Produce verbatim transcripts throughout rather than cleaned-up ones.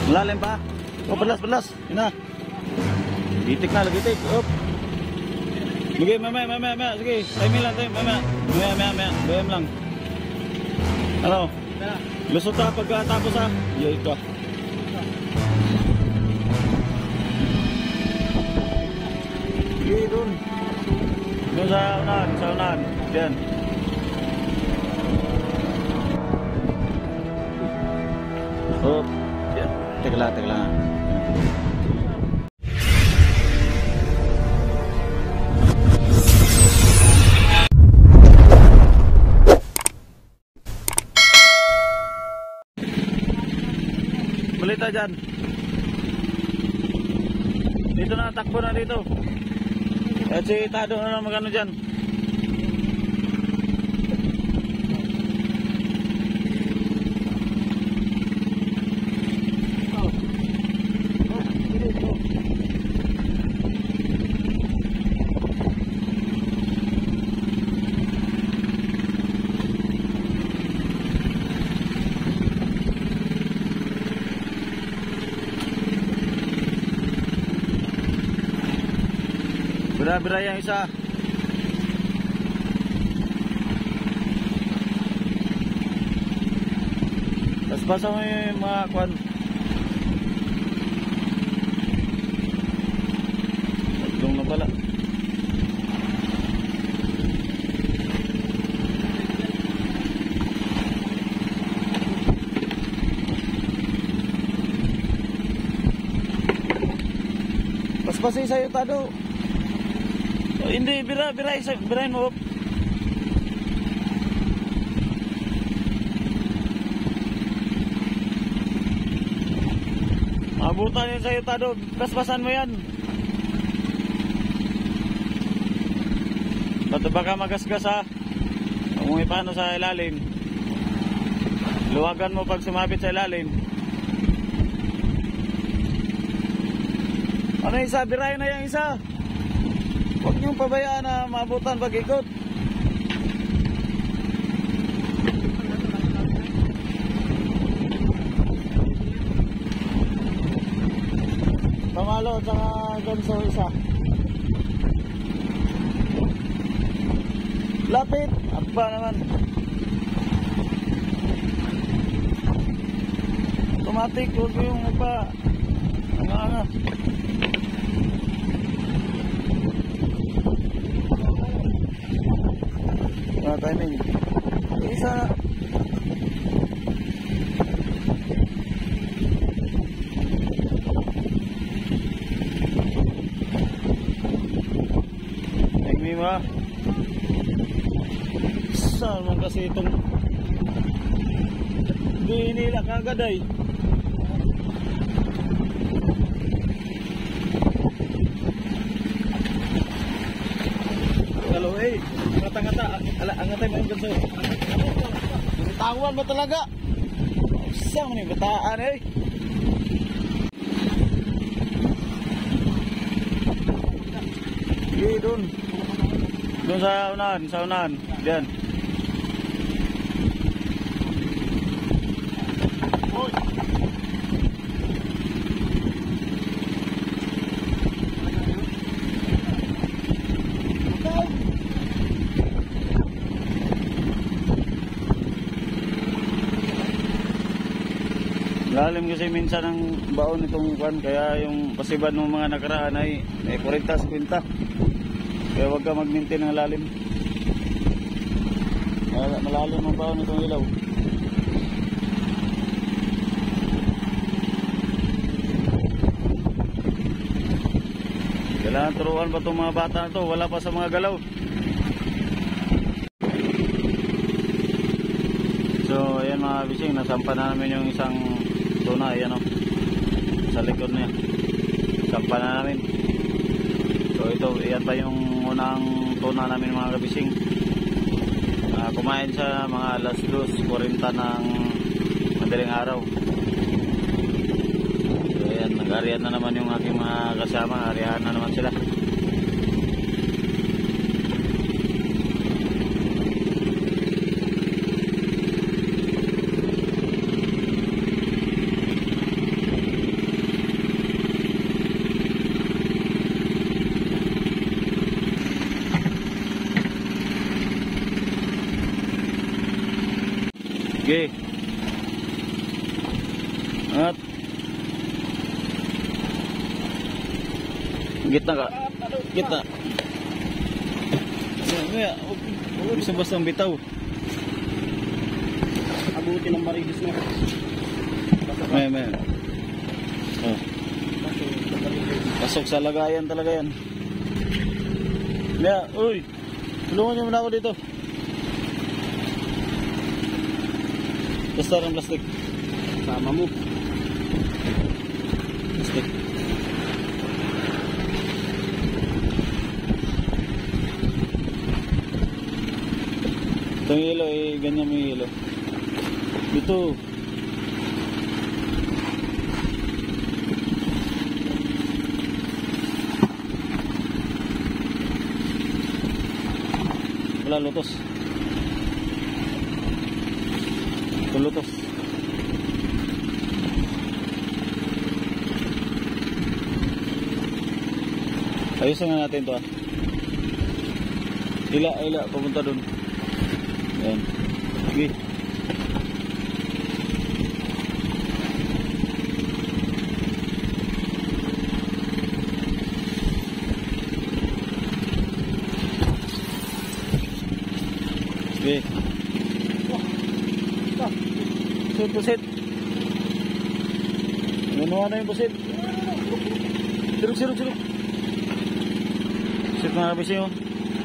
Malalim pa. Oh, padlas, padlas. Yun na. Gitik na, lagitik. Up. Sige, maya, maya, maya, maya. Sige, time lang, time, maya, maya, maya, maya. Bayam lang. Ano? Lusot ha pagkatapos ha. Yay ka. Sige, dun. Dun sa unahan, sa unahan. Yan. Up. Yan. Teka lang, teka lang. Balita dyan. Dito na, takbo na dito. At si Tado na lang magano dyan. Bira-bira yang isa. Tapos basa mo yung mga kwan. Magdong na pala. Pas-pasay sa'yo, Tado. Oh, hindi, bira, bira, isa, birahin mo. Abutan yun sa'yo, Tado. Paspasan mo yan. Bato baka magasgas ha. Umuwi paano sa ilalim. Luwagan mo pag sumabit sa ilalim. Ano yung isa? Birahin na yung isa. Huwag niyong pabayaan na maabutan pag-ikot. Pamalo at saka ganso isa. Lapit. Akba naman. Automatic. Huwag yung upa. Anga-anga. Nah, timing. Isa na. Timing ba? Saan man kasi itong di nila kagad ay. Hello, eh. Ngata-ngata, ala angatay mo yung ganso. Bitawan mo talaga. Saan mo yung bataan eh. Sige, dun. Dun sa unahan, sa unahan. Diyan. Lalim kasi minsan ang baon itong kwan, kaya yung pasiban ng mga nakaraan ay may forty fifty. Kaya huwag ka mag-maintain ng lalim. Malalim ang baon itong ilaw. Kailangan turuan pa itong mga bata na ito, wala pa sa mga galaw. So ayan mga bising, nasampa na namin yung isang tuna, ayan o, sa likod niya. Sampa na namin. So ito, ayan pa yung unang tuna namin mga kabising. Uh, kumain sa mga alas dos forty ng madaling araw. So ayan, nag-arihan na naman yung aking mga kasama, arihan na naman sila. Okay. At gitna ka. Gitna. Maya, huwag bisa bastang bitaw. Abuti ng marilis mo. Maya, maya. Oh. Pasok sa lagayan talaga yan. Maya, uy. Tulungan niyo muna ako dito. Basta ng plastic. Sama mo. Plastic. Itong hilo eh, ganyan mo yung hilo. Dito. Wala lutos. Ito lutos. Ayusin nga natin ito ah. Ila, ila, pumunta dun. Ayan. Sige. Sige. Pusit, pusit. Nanuha na yung pusit. Siruk, siruk, siruk. Pusit mga kabising oh.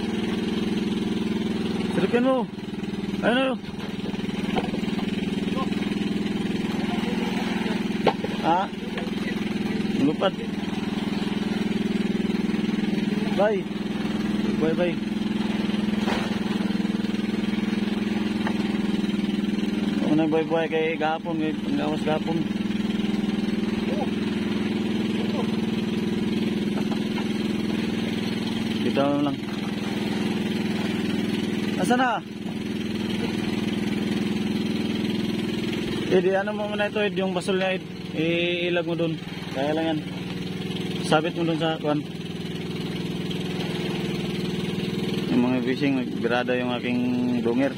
Sirukin mo. Ayun ayun. Ha? Lupad. Bye. Bye bye. Ako na bye bye kay gahapon. Kay panggawas gahapon. Dito lang. Nasaan na? Eh, di ano mo muna ito, Ed, yung basol niya, Ed. Iilag mo dun. Kaya lang yan. Sabit mo dun sa kuwan. Yung mga fishing, nagbirada yung aking dunger.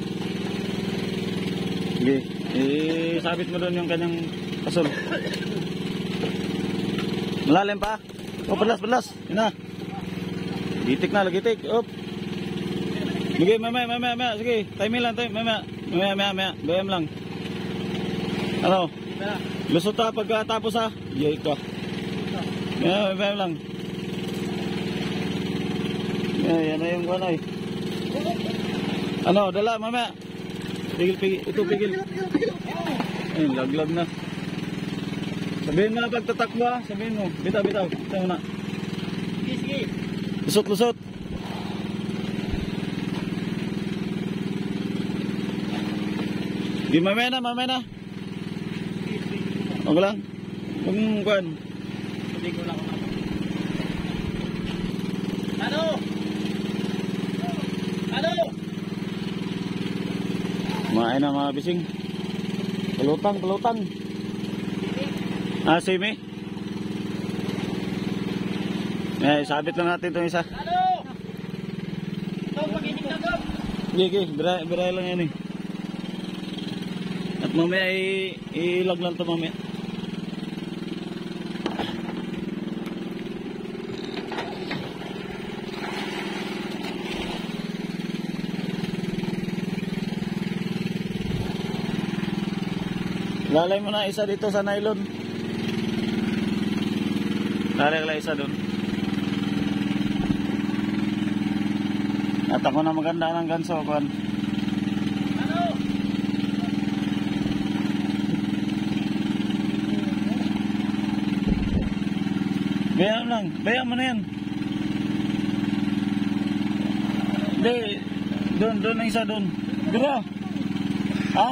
Sige. Isabit mo dun yung kanyang basol. Malalim pa. Oh, padlas, padlas. Yun na. Gitik na, lagitik. Op. Sige, mamaya, mamaya, mamaya. Sige, timing lang, time. Mamaya, mamaya, mamaya, mamaya. Bayam lang. Ano? Lusot na pagkatapos ha? Yay ka. Yan, mamaya lang. Yan, yan na yung kuwan ay. Ano, dala, mamaya. Pigil, pigil. Ito, pigil. Ayun, laglag na. Sabihin mo na pagtatakbo ha. Sabihin mo. Bitaw, bitaw. Bitaw mo na. Sige, sige. Lusot, lusot. Di mamaya na, mamaya na. Okay lang? Huwag mong kuhan. Hindi ko lang ako. Ano? Ano? Kumain na mga bising. Pelutang, pelutang. Ah, simi. Eh, sabit lang natin itong isa. Ano? Ito, paginig na to. Hindi, okay. Biray, biray lang yan eh. At mamaya i- ilag lang ito mamaya. Lalay mo na isa dito sa nylon. Lalay lang isa doon. At ako na maganda ng ganso. Kuhan. Ano? Bayaan lang. Bayaan mo na yan. Hindi. Doon, doon ang isa doon. Bira. Ha?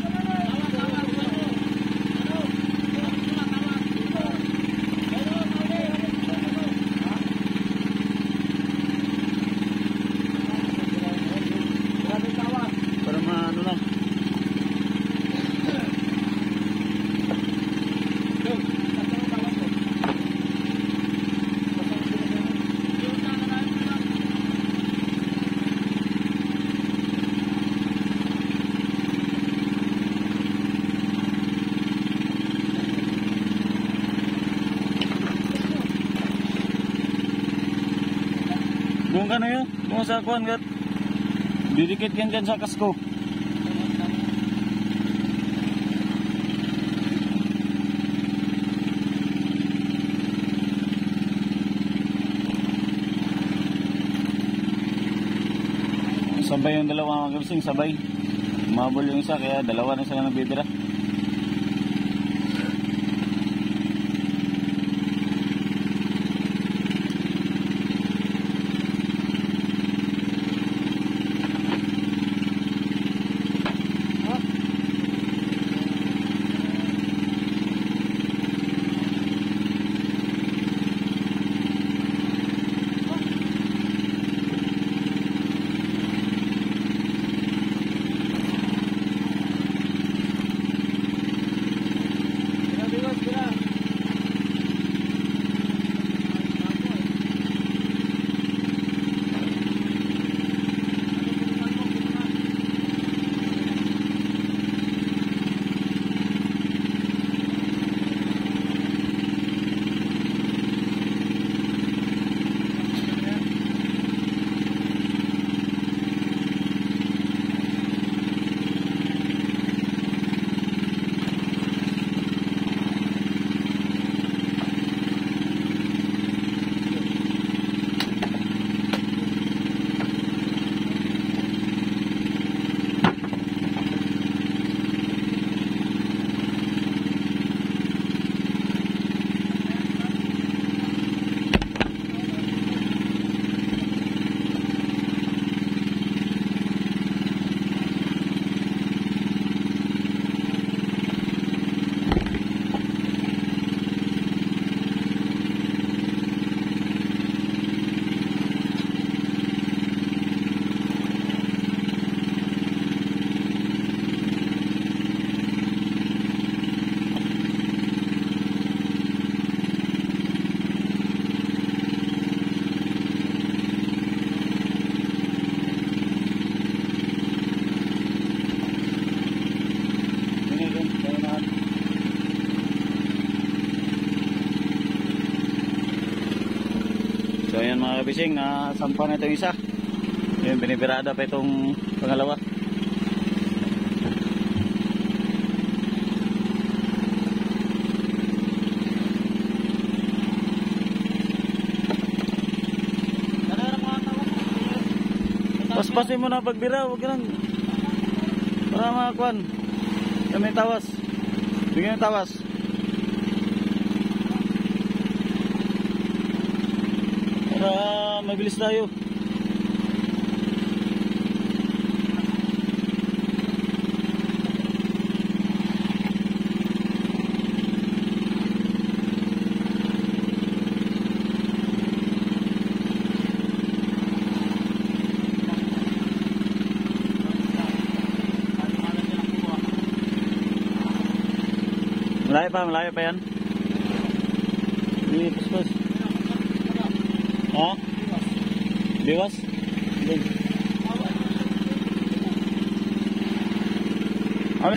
Para maano lang. Kung ano yun, kung sa kuhan gat. Didikit yan dyan sa kasko. Sabay yung dalawa mga kabising, sabay. Umabol yung isa, kaya dalawa na sila nagbibira. So ayan mga kabising, na sampa na itong isa. Yun, binibirada pa itong pangalawa. Paspasin mo na pagbira, huwag ganun. Para makakuan. Kami tawas. Bigyan ng tawas. Para mabilis tayo. Malayo pa, malayo pa yan. Hindi, pas-pas. Ha? Biwas? Hindi. Ano?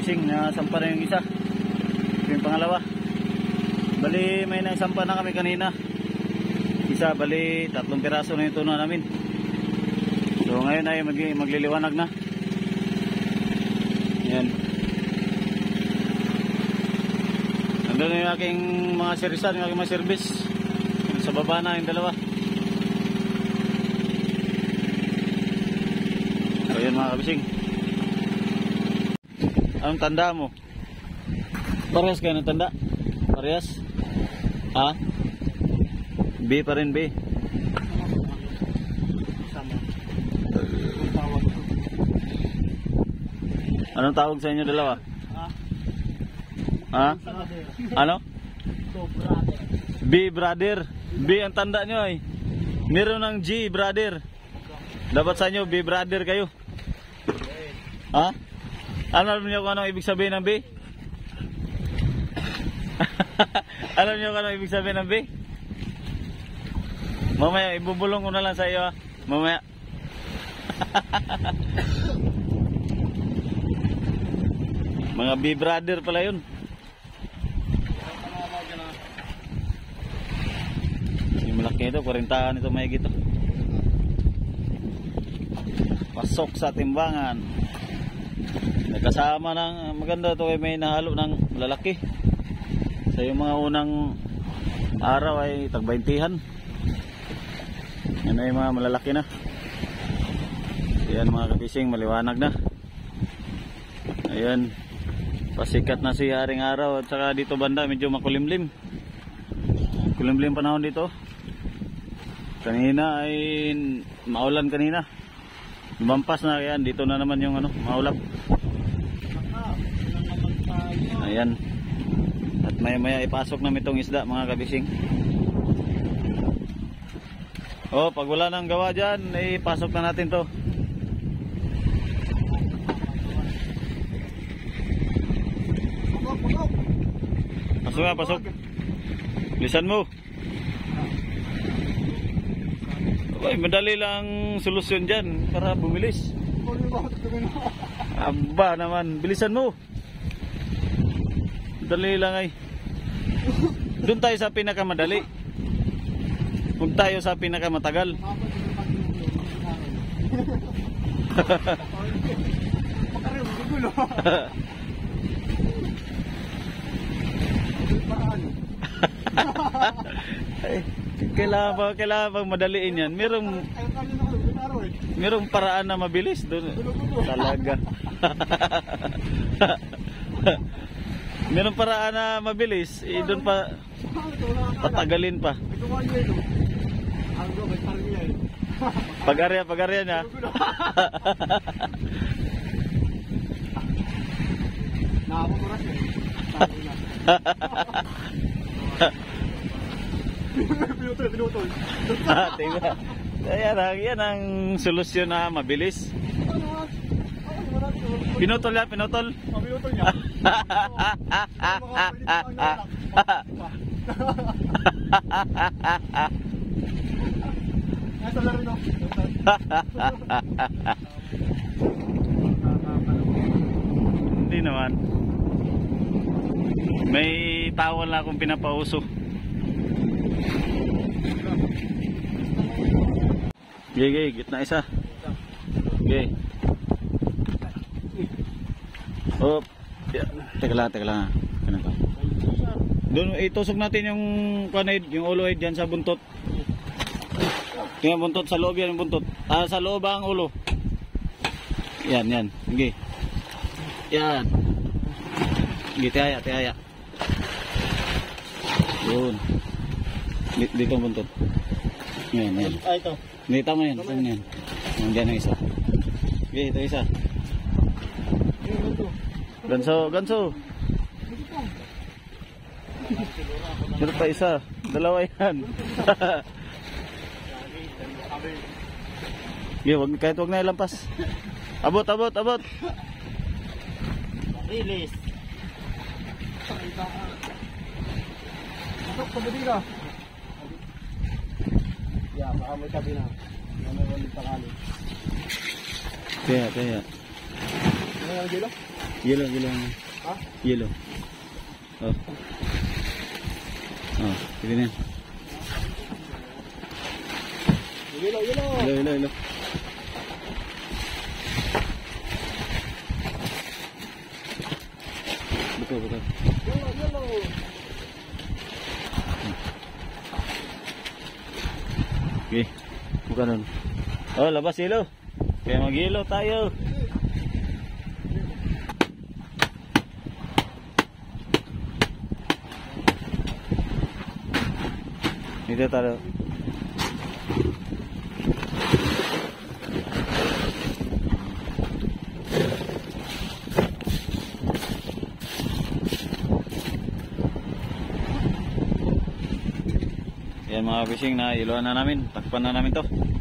kabising, nasampa na yung isa. Yung pangalawa. Bali may nasampa na kami kanina. Isa, bali tatlong piraso na yung tuna namin. So ngayon ay mag magliliwanag na. Yan. Nandun yung aking mga sirisan, yung aking mga service. Sa baba na yung dalawa. So yun mga kabising. Anong tanda mo? Parehas kayo ng tanda? Parehas? Ha? B pa rin, B. Anong tawag sa inyo dalawa? Ha? Ano? B brother. B ang tanda nyo ay. Meron ng G brother. Dapat sa inyo B brother kayo. Ha? Alam niyo kung anong ibig sabihin ng B? Alam niyo kung anong ibig sabihin ng B? Mamaya ibubulong ko na lang sa iyo ha. Mamaya. Mga B brother pala yun. Yung malaki ito, kurintahan ito may gito. Pasok sa timbangan. Nagkasama ng maganda ito ay may nahalo ng lalaki. Sa yung mga unang araw ay tagbaintihan. Yan ay mga malalaki na. Ayan mga kabising, maliwanag na. Ayan. Pasikat na si haring araw at saka dito banda medyo makulimlim. Kulimlim panahon dito. Kanina ay maulan kanina. Lumampas na yan, dito na naman yung ano, maulap. Ayan. At maya maya ipasok namin itong isda mga kabising. Oh, pag wala nang gawa dyan, ipasok na natin to. Pasok nga, pasok. Lisan mo. Okay, madali lang solusyon dyan para bumilis. Aba naman, bilisan mo. Madali lang ay. Doon tayo sa pinakamadali. Kung tayo sa pinakamatagal. Ay, kailangan ba, kailangan bang madaliin yan? Merong merong paraan na mabilis doon. Talaga. Merong paraan na mabilis, eh, doon pa patagalin pa. Pag-arya, pag-arya na. Nakapuras eh. Pinutol, pinutol. Ah, tingnan. Ayan, yan ang solusyon na mabilis. Pinutol yan, pinutol. Pinutol niya. Nasa laro no. Hindi naman. May tawal na akong pinapauso. Gay, gay, gitna isa. Gay. Oh, teka lang, teka lang. Ganito. Doon itusok natin yung kanid, yung ulo head diyan sa buntot. Tingnan buntot sa loob yan, yung buntot. Ah, sa loob ang ulo. Yan, yan. Sige. Yan. Sige, tihaya, tihaya. Yun. Dito ang buntot. Yan, yan. Ah, ito. Hindi, tama yan. Tama yan. Nandiyan ang isa. Sige, ito isa. Ganso, ganso. Ito pa isa. Dalawa yan. Sige, wag, kahit wag na ilampas. Abot, abot, abot. Release. Pasok sa budira. Yeah, baka may sabi na. Ano yung pangalan? Kaya, kaya. Ano yung gilo? Yelo, yelo. Ha? Yelo. Oh. Oh, sige na. Gilo, gilo. Yelo, yelo, yelo. Betul, betul. Gilo, gilo. Okay, buka nun. Oh, labas yelo. Kaya mag-yelo tayo. Dito tayo. Yan mga fishing na iluan na namin. Takpan na namin to.